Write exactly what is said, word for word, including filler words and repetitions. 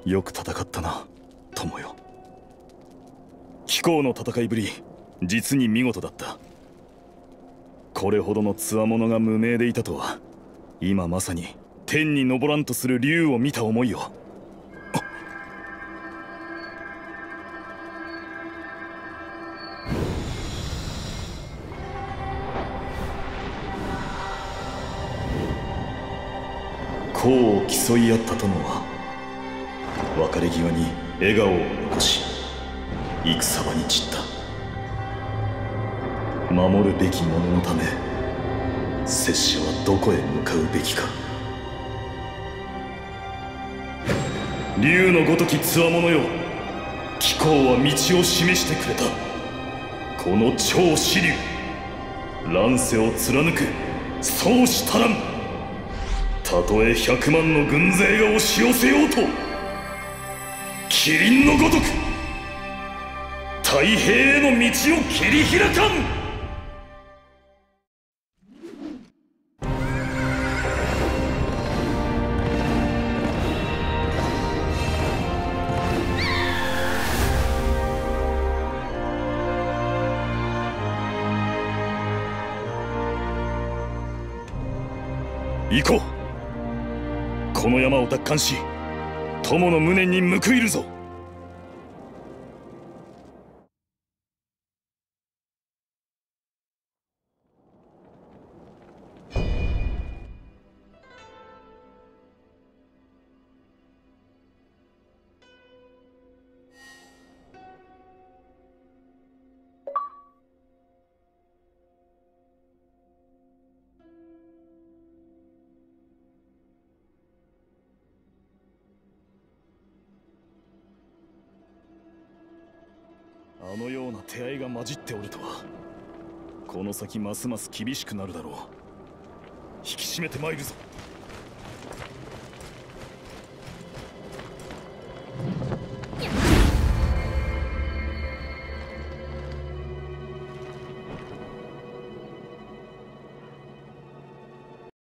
よく戦ったな友よ。貴公の戦いぶり実に見事だった。これほどの強者が無名でいたとは、今まさに天に昇らんとする竜を見た思いよ。功を競い合った友は別れ際に笑顔を残し戦場に散った。守るべき者のため拙者はどこへ向かうべきか。竜のごとき強者よ、貴公は道を示してくれた。この超支流乱世を貫く宗師たらん。たとえ百万の軍勢が押し寄せようと、麒麟のごとく太平への道を切り開かん。行こう。この山を奪還し友の無念に報いるぞ。あのような手合いが混じっておるとは、この先ますます厳しくなるだろう。引き締めてまいるぞ。